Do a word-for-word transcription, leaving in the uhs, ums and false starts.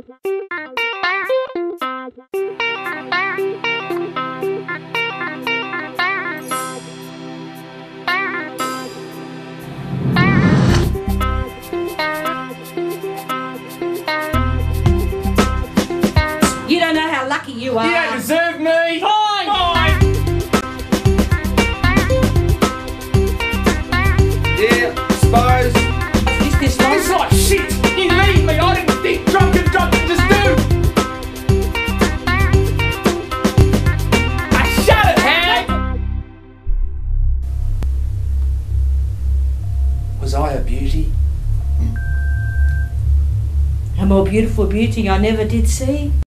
You don't know how lucky you are. You don't deserve me! Fine! Fine! Yeah, suppose. Is this long? It's like shit! You leave me! I didn't think drunk and drunk and just do! I shut it, hag! Was I a beauty? A more beautiful beauty I never did see.